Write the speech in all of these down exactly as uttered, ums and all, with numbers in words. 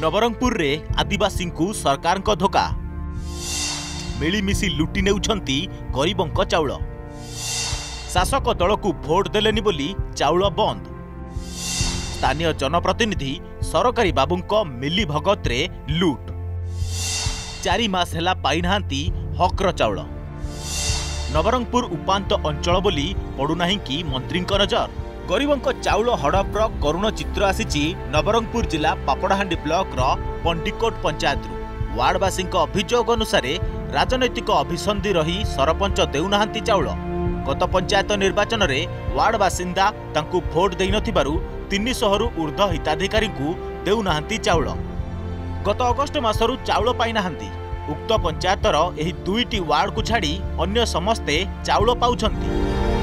नवरंगपुर रे आदिवासी को सरकार को धोखा मिलीमिशी लुटि नेउछंती गरीबों चाउल। शासक दल को भोट देलेनी बोली चाउल बंद। स्थानीय जनप्रतिनिधि सरकारी बाबूंको मिली भगत रे लुट। चारि मास हेला पाइनाहांती हक्र चाउल। नवरंगपुर उपांत अंचल बोली पड़ुनाही कि मंत्री नजर। गरीबों चाउल हड़पर करुण चित्र आसी नवरंगपुर जिला पापड़ाहांडी ब्लॉक रो पंडिकोट पंचायत रु। वार्डवासी अभियोग अनुसार राजनैतिक अभिसंधि रही सरपंच देउनाहांती चाउल। गत पंचायत निर्वाचन में वार्ड बासिंदा तांकु भोट देई नथिबारु तीन सौ रु ऊर्ध्व हिताधिकारी को देउनाहांती चाउल। गत अगस्ट मासरु चाउल पाइनाहांती। उक्त पंचायतर एही दुईटी वार्ड को छाड़ी अन्य समस्ते चाउल पाउछंती।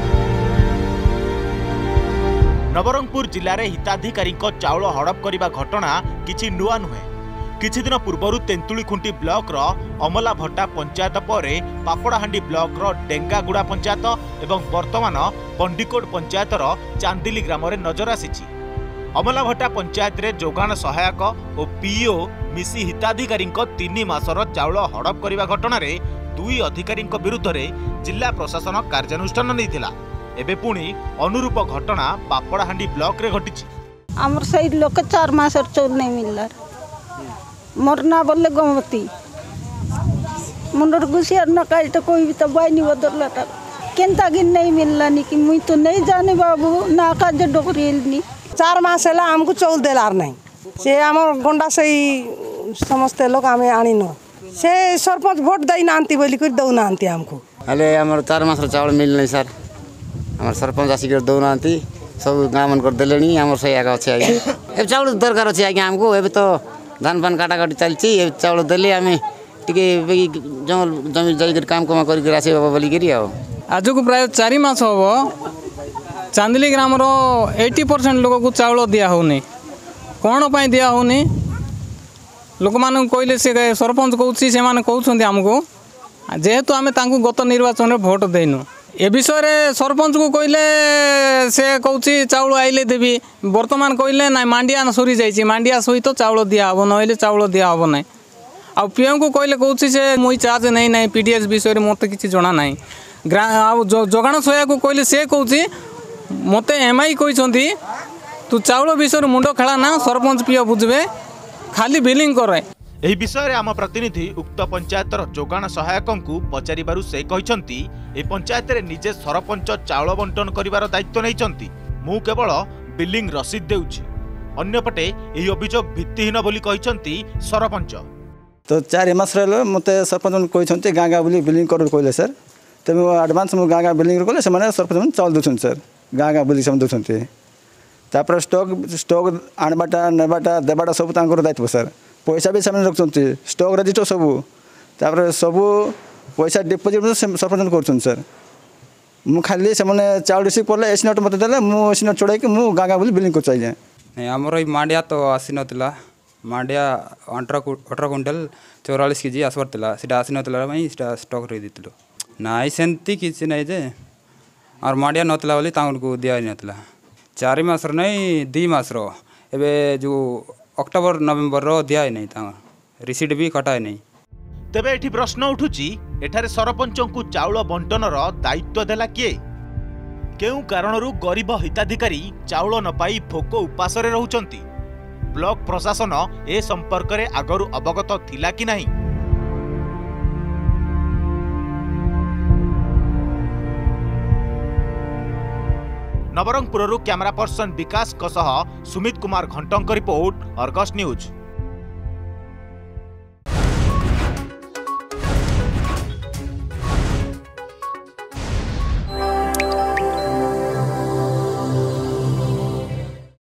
नवरंगपुर जिले में हिताधिकारी चाउल हड़प करने घटना किछि नुआ नुहे। किछि दिन पूर्व तेंतुली खुंटी ब्लॉक रो अमला भट्टा पंचायत पर पापड़ाहांडी ब्लॉक रो डेंगागुड़ा पंचायत एवं वर्तमान पंडिकोट पंचायत रो चांदिली ग्राम रे नजर आसीछि। अमला भट्टा पंचायत रे जोगान सहायक और पीओ मिसी हिताधिकारी तीन मासर चाउल हड़प करने घटना रे दुई अधिकारी विरुद्ध रे जिला प्रशासन कार्यानुष्ठान नैथिला। एबे पुणी अनुरूप घटना पापड़ाहांडी ब्लॉक रे घटिछि। हमर सही लोक चार मास चाउल नहीं मिलला। मोर ना बोले गमती मुंडर गुसियार न काल तो कोई भी तो बाइनी बदलला त केनता गिन नहीं मिलला नी कि मुई तो नहीं जाने बाबू ना का जे डोकरीलनी। चार मास हेला हमको चाउल देलार नहीं। से हमर गंडा सही समस्त लोग हमें आनी न से सरपंच भोट दई नांती बोली कर दउ नांती हमको। हले हमर चार मास चाउल मिल नहीं सर। हमर सरपंच आसी कर दउ नांती सब गाम मन कर देलेनी हमर सही आगा अछि आगे। ए चाउल दरकार अछि आगे हमको। एबे तो धान पान काटाकाटी चलती चाउल देले आम टे जमी जमी जाकर काम कम कर आस बोलिकी आज को प्राय चार मास हम चांदिली ग्राम एटी परसेंट लोक को चाउल दिया होनी। कौन पाई दिया होनी लोक मान कहले से सरपंच कौन से कहते आमको जेहेतु आम गत निर्वाचन में भोट देनु। ए विषय सरपंच को कहले से कौच चाउल आइले देवी वर्तमान कहले ना मांडिया सरी जाइए मांडिया सहित तो चाउल दिया हम ना चाउल दिया हम ना। आ पीएम को कहले कौच से मुई चार्ज नहीं ना पीडीएस विषय में मत कि जना ना। ग्रा जोगाण सहायक को कहले से कौच मत एमआई कहते तू चाउल विषय मुंड खेला ना सरपंच पीओ बुझे खाली बिलिंग करे। एही विषय आम प्रतिनिधि उक्त पंचायतर जोगाण सहायक को पचारिबारु से कहते ए पंचायत रे निजे सरपंच चाउल बंटन करिवार दायित्व नैचंती। मु केवल बिलिंग रसीद देउछि। अन्यपटे एही अभियोग भित्तिहीन बोली कहते सरपंच। तो चार मास रहे मते सरपंच कहते गाँ गाँ बोली बिलिंग कर कहले सर तेज आडभांस मुझे गाँ गाँ बिलिंग कले से सरपंच चाउल दूसरी सर गाँ गाँ बोली दूसरी। तापर स्टॉक स्टॉक आणबाटा नेबाटा देबाटा सब दायित्व सर। पैसा भी सेमाने रखुंती स्टॉक रजिस्टर सबू तापर सबू पैसा डिपोजिट सरपंच कर सर। मु खाली से चाउल रिसीव कले एसी नोट मत देले मु एसी नोट चढ़ाई मु गाँ गाँ बोली बिलिंग कर चाहिए। नहीं आमर ये मांडिया तो आसी नाला मांडिया अठारह अठारह क्विंटल चौरालीस केजी आसबार था सीटा आसी नाला स्टॉक रखी ना सेमती किसी ना जे और मांडिया नाला बोली को दिया नाला चार मास नहीं दी मास एबे जो अक्टोबर नवेम्बर रो दिया ही नहीं रिसीट भी कटाए नहीं। तेबे एठी प्रश्न उठुची एठारे सरपंच को चाउल बंटनर दायित्व देला किए? केउ कारणरू गरीब हिताधिकारी चाउल न पाई भोक उपास रे रहउचंती? ब्लॉक प्रशासन ए संपर्क रे आगरू अवगत थिला कि नहीं? नवरंगपुररू कैमरा पर्सन विकास सह सुमित कुमार घंटंक रिपोर्ट अर्गस न्यूज।